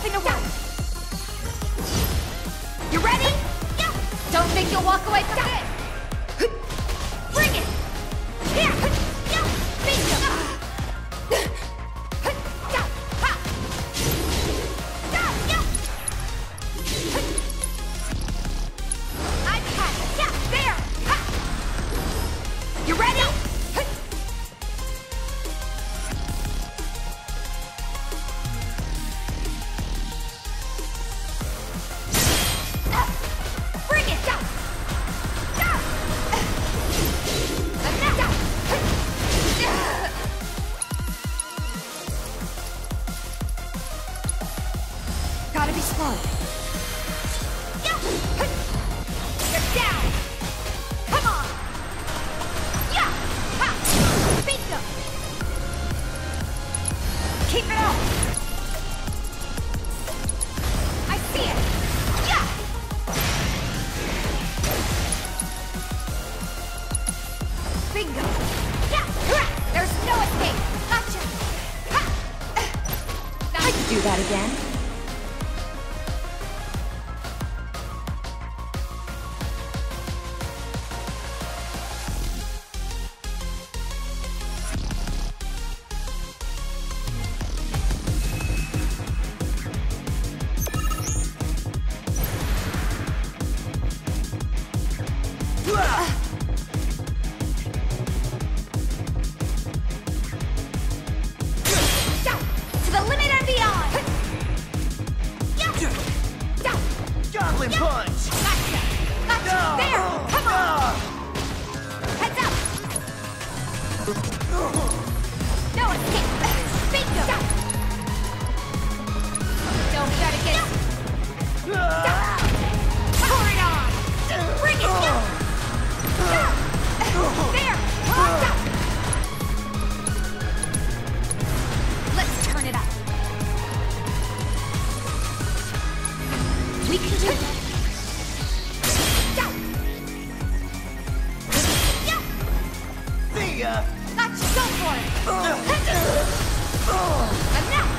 Nothing to worry. You ready? Don't think you'll walk away from this. Bring it. Here. Beat you. I've had it. There. You ready? Bring it. Gotta be smart. You're down. Come on. Beat them. Keep it up. I see it. Bingo. There's no escape. Gotcha. I could do that again. To the limit and beyond! Goblin punch! Gotcha! Gotcha! There! Come on! Heads up! No escape! Bingo! Don't try to get... Pour it on! Bring it! There! Let's turn it up. We can do it. See ya! Gotcha! Go for it! Enough!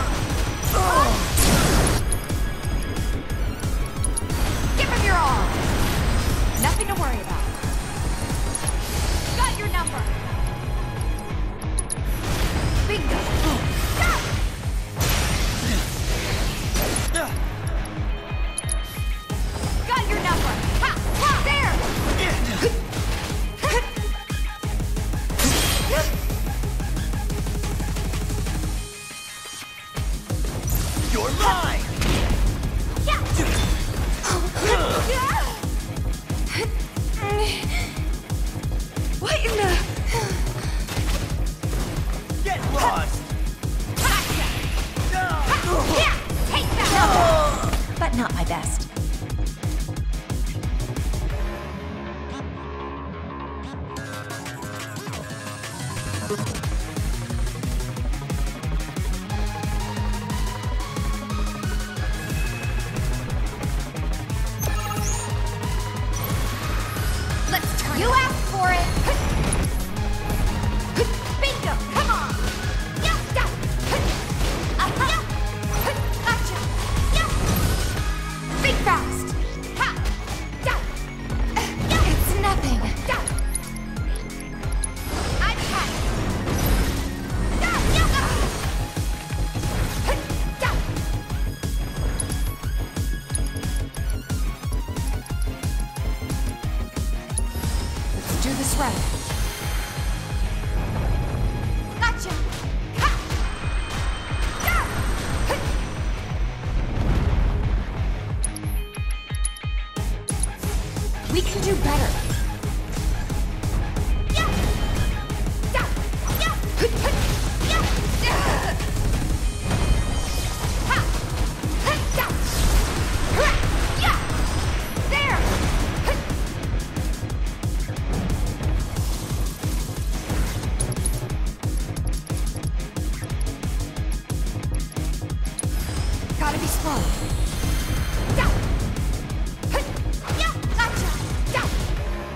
Give him your all! Nothing to worry about. Got your number! Bingo! Got your number! Ha! There! You're mine! What in the... Get lost! Take that! But not my best. Let's turn. You asked for it. Bingo! Come on. Gotcha. Think fast. It's nothing. I've had it. Let's do this right. Gotcha. We can do better. There! Gotta be smart. Gotcha.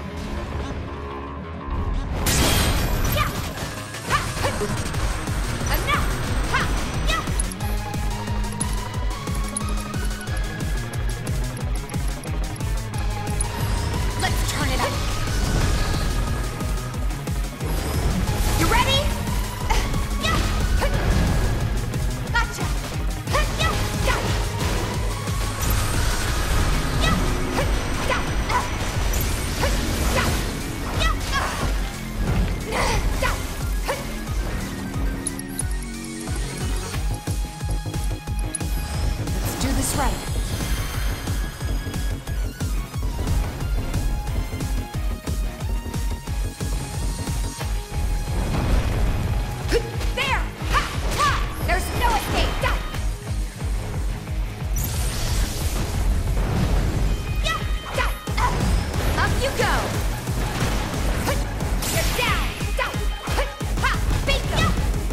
right. There! Ha! Ha! There's no escape! Up you go! You're down! Ha! Bingo!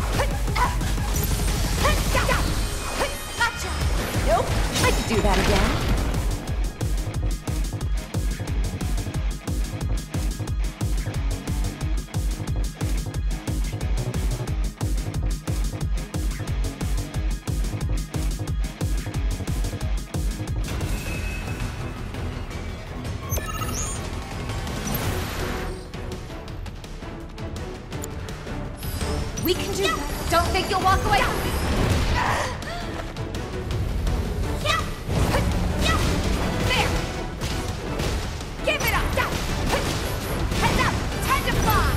Gotcha! Nope, I could do that again. We can do that. Don't think you'll walk away. There. Give it up. Heads up. Time to fly.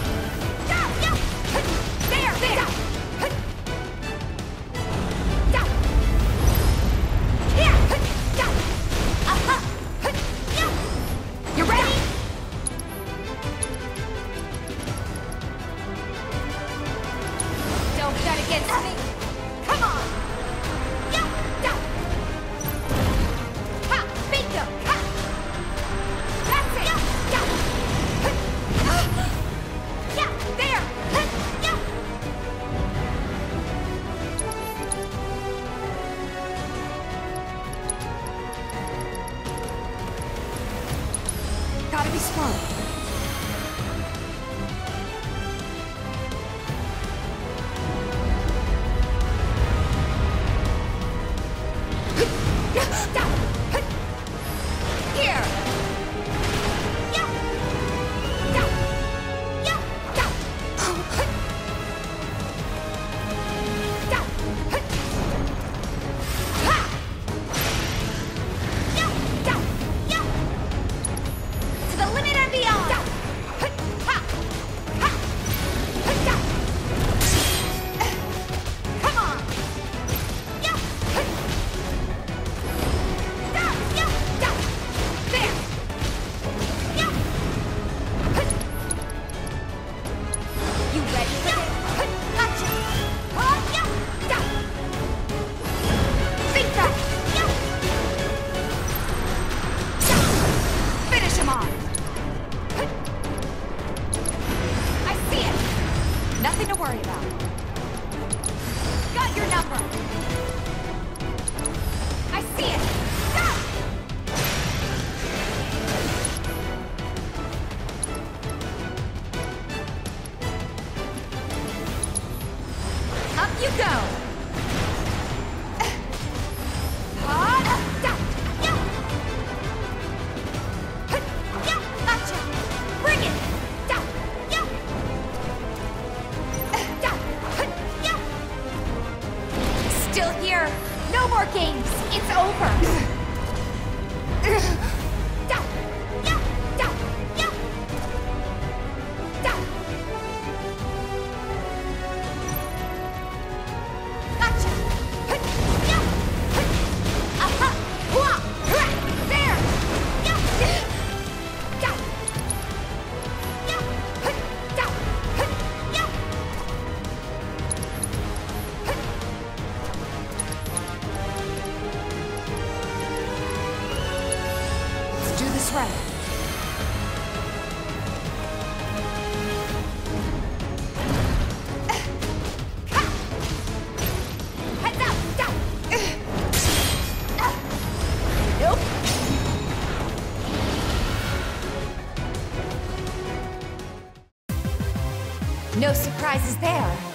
There. Here. You ready? Don't bet against me. Come on. Ha! Bingo! Ha! That's it! There! Gotta be smart. Here! To the limit and beyond! Come on! There! You ready for this? Gotcha! Think back! Finish him off! I see it! Nothing to worry about. Got your number! I see it! Up you go! Gotcha! Bring it! Still here! No more games! It's over! Right. Heads up! Nope. No surprises there.